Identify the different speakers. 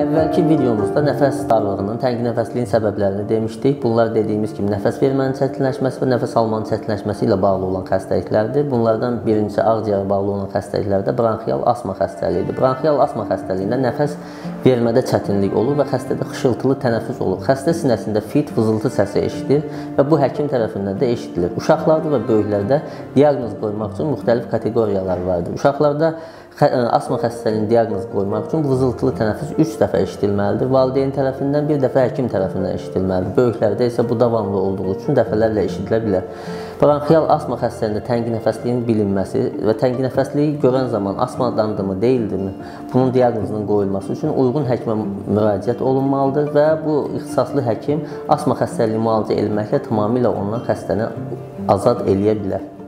Speaker 1: Əvvəlki videomuzda nəfəs darlığının, təngi nəfəsliyin səbəblərini demişdik. Bunlar dediyimiz kimi nəfəs vermənin çətinləşməsi və nəfəs almanın çətinləşməsi ilə bağlı olan xəstəliklərdir. Bunlardan birincisi ağciyərə bağlı olan xəstəliklərdə bronxial asma xəstəliyidir. Bronxial asma xəstəliyində nəfəs vermədə çətinlik olur və xəstədə xışıltılı tənəffüs olur. Xəstə sinəsində fit, vızıltı səsi eşidir və bu həkim tərəfindən də eşidilir. Uşaqlarda və böyüklərdə diaqnoz qoymaq üçün müxtəlif kateqoriyalar vardır. Uşaqlarda asma xəstəliyinin diaqnozu qoymaq üçün vızıltılı tənəffüs 3 dəfə eşidilməlidir. Valideyn tərəfindən, bir dəfə həkim tərəfindən eşidilməlidir. Böyüklərdə isə bu davamlı olduğu üçün dəfələrlə eşidilə bilər. Bronxial asma xəstəliyində təngi nəfəsliyin bilinməsi və təngi nəfəsliyi görən zaman asma adlandırmı, deyildirmi? Bunun diaqnozunun qoyulması üçün uyğun həkimə müraciət olunmalıdır və bu ixtisaslı həkim asma xəstəliyini müalicə etməklə tamamilə ondan xəstəni azad eləyə bilər.